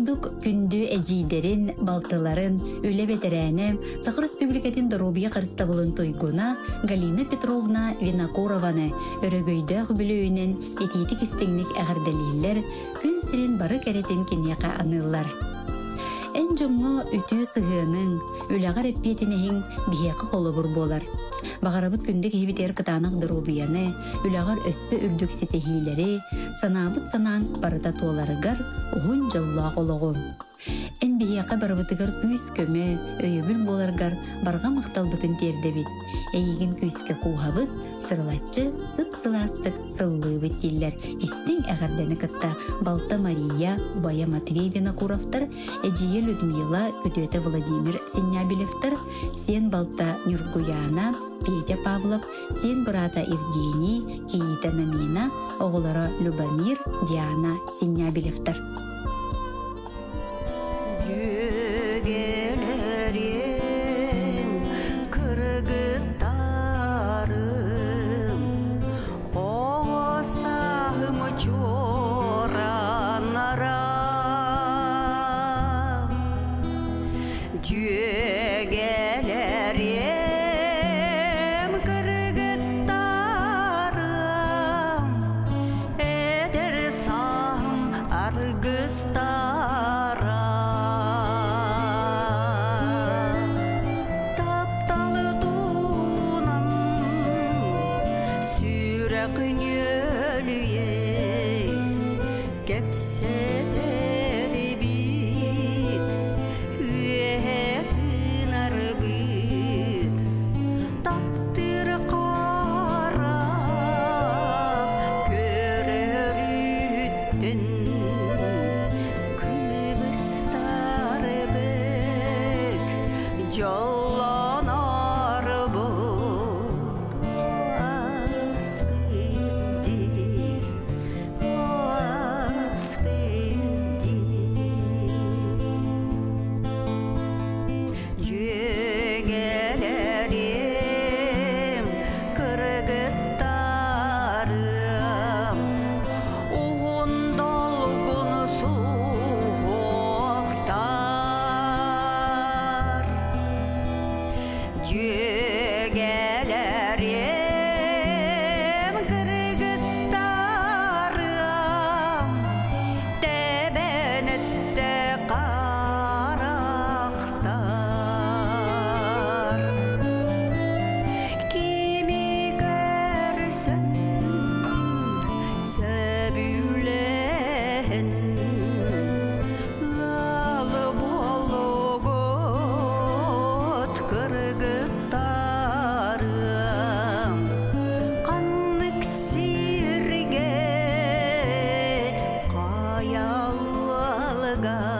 курдук күндү эжидерин, балтыларын, үле бетерәне, Сахар Республикатын Доробия Карыстабылын тойгуна Галина Петровна Винокурованы өрөгөйдөг бүлөөнен этити кистеңник әгәрдәлилләр күн сирин бары кәретін кенеқа аныллар. Эн жоңго үтүү сыгының, үләгәр эппетинеһин бихеқы қолы бұр болар. Бағарабыт күндік ебітер кытанық Доробияны, үләгәр өссі үрдік сетехилері, санабыт санаң барыта толарыгар оғын жалла қолығым. Эн бихеқы барабытыгар күйіс көмі, өйөбіл боларгар барға мақталбытын тердебит. Әйігін күйіске қуғабыт, сырлатчы, сып-сыластық, сыллы бүттелер. Истің әғардені кытта Балта Мария, Бая Матвей Винокуровтар, Эджие Людмила, Күтөті Владимир Сенябелевтар, Сен Балта Нюргуяна, Петя Павлов, Сен Брата Евгений, Киита Намина, оғылары Любомир, Диана Сенябелевтар. Ага.